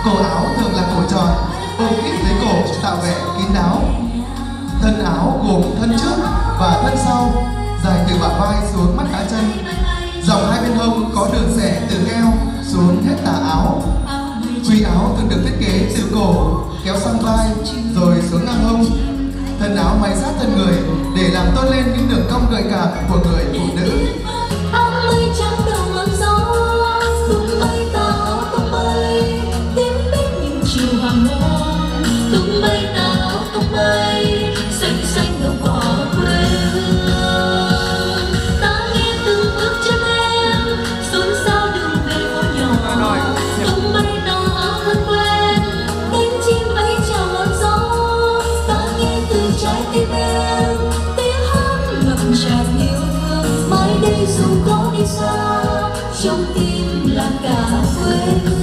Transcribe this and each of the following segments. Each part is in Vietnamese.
Cổ áo thường là cổ tròn, ôm ít dưới cổ tạo vẻ kín đáo. Thân áo gồm thân trước và thân sau, dài từ bả vai xuống mắt cá chân. Dòng hai bên hông có đường xẻ từ eo xuống hết tà áo. Quý áo thường được thiết kế từ cổ kéo sang vai rồi xuống ngang hông. Thân áo may sát thân người để làm tôn lên những đường cong gợi cảm của người phụ nữ. Áo mây trắng đầu ngọn gió, tung bay tao tung bay, tím biết những chiều hoàng hôn. Tung bay tao tung bay, xanh xanh đồng cỏ quê hương. Ta nghe từng bước chân em, xôn xao đường về phố nhỏ. Tung bay tao áo thân quen, cánh chim bay chào ngọn gió. Ta nghe từ trái tim em, tiếng hát ngập tràn yêu thương. Mãi đây dù có đi xa, trong tim là cả quê hương.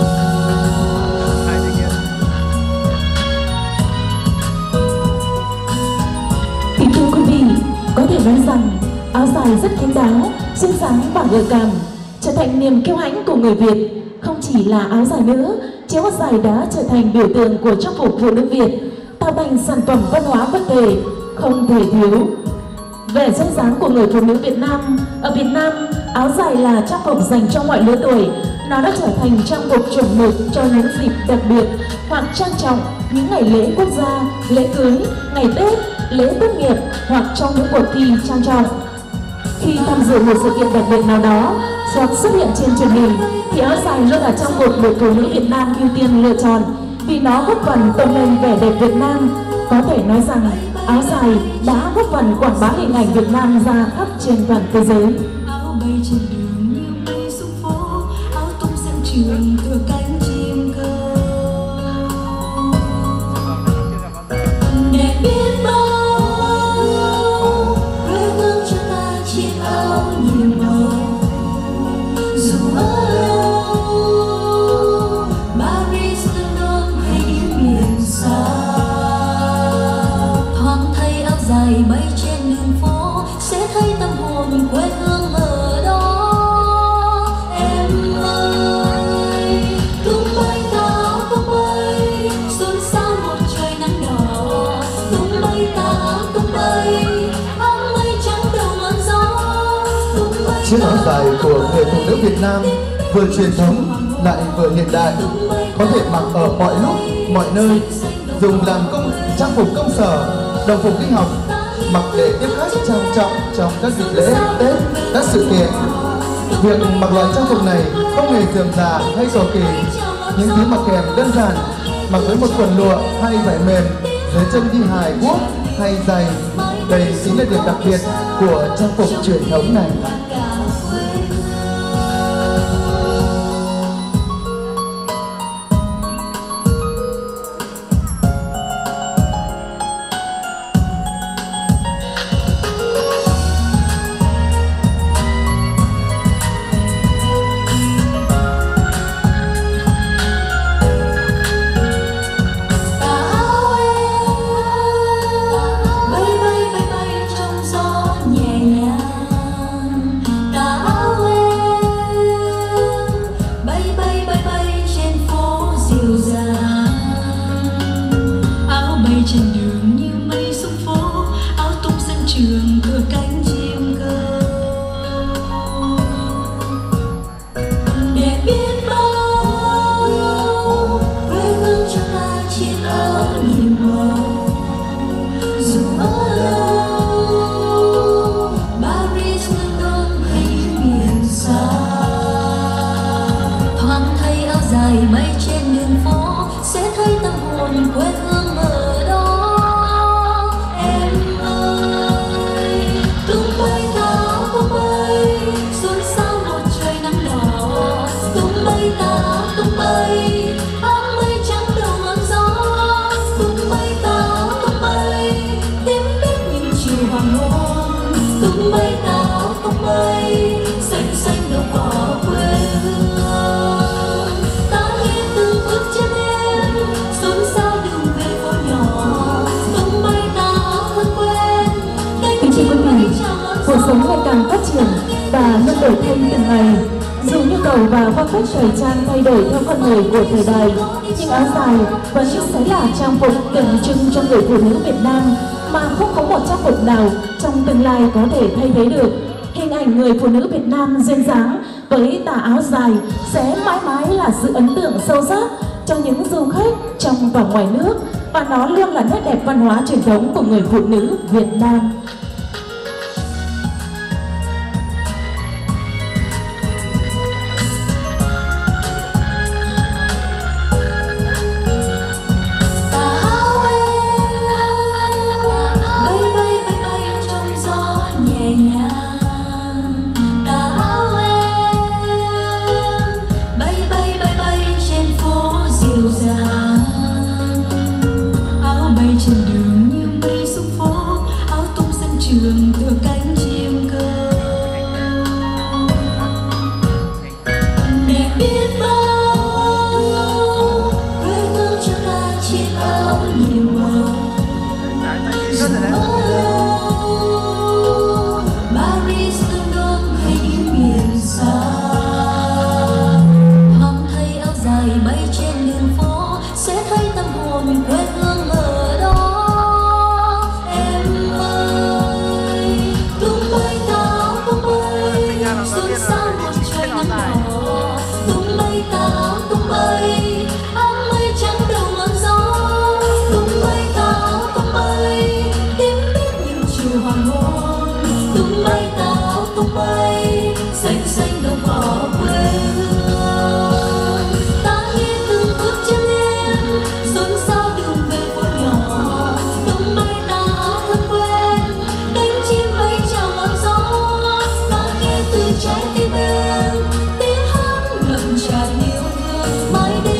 Kính thưa quý vị, có thể nói rằng áo dài rất kín đáo, xinh xắn và gợi cảm, trở thành niềm kiêu hãnh của người Việt. Không chỉ là áo dài nữa, chiếc áo dài đã trở thành biểu tượng của trang phục phụ nữ Việt, tạo thành sản phẩm văn hóa vật thể không thể thiếu. Vẻ duyên dáng của người phụ nữ Việt Nam. Ở Việt Nam, áo dài là trang phục dành cho mọi lứa tuổi. Nó đã trở thành trang phục chuẩn mực cho những dịp đặc biệt hoặc trang trọng, những ngày lễ quốc gia, lễ cưới, ngày Tết, lễ tốt nghiệp hoặc trong những cuộc thi trang trọng. Khi tham dự một sự kiện đặc biệt nào đó hoặc xuất hiện trên truyền hình thì áo dài luôn là trang phục được phụ nữ Việt Nam ưu tiên lựa chọn vì nó góp phần tôn lên vẻ đẹp Việt Nam. Có thể nói rằng áo dài đã góp phần quảng bá hình ảnh Việt Nam ra khắp trên toàn thế giới. Áo bay trên đường như mây xuống phố, áo tung sân trường tựa cánh chim cơ. Đẹp biết bao, quê hương cho ta chiếc áo nhiều màu. Dù ở đâu, Paris, London hay những miền xa, thoáng thấy áo dài bay trên đường phố sẽ thấy tâm hồn quê hương ở đó. Em ơi, tung bay tao tung bay, xôn xao một trời nắng đỏ. Tung bay tao tung bay, áo mây trắng đầu ngọn gió. Chiếc áo dài của người phụ nữ Việt Nam vừa truyền thống lại vừa hiện đại, có thể mặc ở mọi lúc, mọi nơi, dùng làm trang phục công sở, đồng phục đi học, mặc để tiếp khách trang trọng trong các dịp lễ, Tết, các sự kiện. Việc mặc loại trang phục này không hề rườm rà hay cầu kỳ, những thứ mặc kèm đơn giản, mặc với một quần lụa hay vải mềm, dưới chân đi hài guốc hay giày. Đây chính là điểm đặc biệt của trang phục truyền thống này. Trên đường như mây xuống phố, áo tung sân trường tựa cánh chim cơ. Để biết bao, quê hương cho ta chiếc áo nhiều màu. Dù ở đâu, Paris, London hay miền xa, thoáng thấy áo dài bay trên đường phố sẽ thấy tâm hồn quê hương ở đó. Em ơi, tung bay tao tung bay, xôn xao một trời nắng đỏ. Tung bay tao tung bay, áo mây trắng đầu ngọn gió. Tung bay tao tung bay, tím biết những chiều hoàng hôn. Tung bay tao tung bay, xanh xanh đồng cỏ quê hương. Ta nghe từng bước chân em, xôn xao đường về phố nhỏ. Tung bay tao thân quen, cánh chim bay chào ngọn gió. Cuộc sống ngày càng phát triển và luôn đổi thay từng ngày. Dù nhu cầu và phong cách thời trang thay đổi theo con người của thời đại, nhưng áo dài vẫn sẽ là trang phục tượng trưng cho người phụ nữ Việt Nam mà không có một trang phục nào trong tương lai có thể thay thế được. Hình ảnh người phụ nữ Việt Nam duyên dáng với tà áo dài sẽ mãi mãi là sự ấn tượng sâu sắc cho những du khách trong và ngoài nước, và nó luôn là nét đẹp văn hóa truyền thống của người phụ nữ Việt Nam. Trên đường như mây xuống phố, áo tung sân trường tựa cánh chim cơ. Để biết bao quê hương cho ta chiếc áo nhiều màu. Paris, London hay những miền xa, mong thấy áo dài bay trên đường phố sẽ thấy tâm hồn quê hương ở. Xanh xanh đồng cỏ quê hương, ta nghe từng bước chân em xôn xao đường về phố nhỏ. Tung bay tà áo thân quen, cánh chim bay chào ngọn gió. Ta nghe từ trái tim em tiếng hát ngập tràn yêu thương mãi đến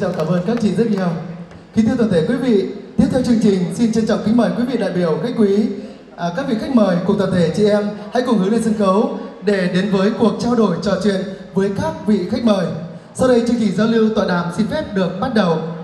trọng cảm ơn các chị rất nhiều. Kính thưa toàn thể quý vị, tiếp theo chương trình xin trân trọng kính mời quý vị đại biểu khách quý, các vị khách mời cùng toàn thể chị em hãy cùng hướng lên sân khấu để đến với cuộc trao đổi trò chuyện với các vị khách mời. Sau đây chương trình giao lưu tọa đàm xin phép được bắt đầu.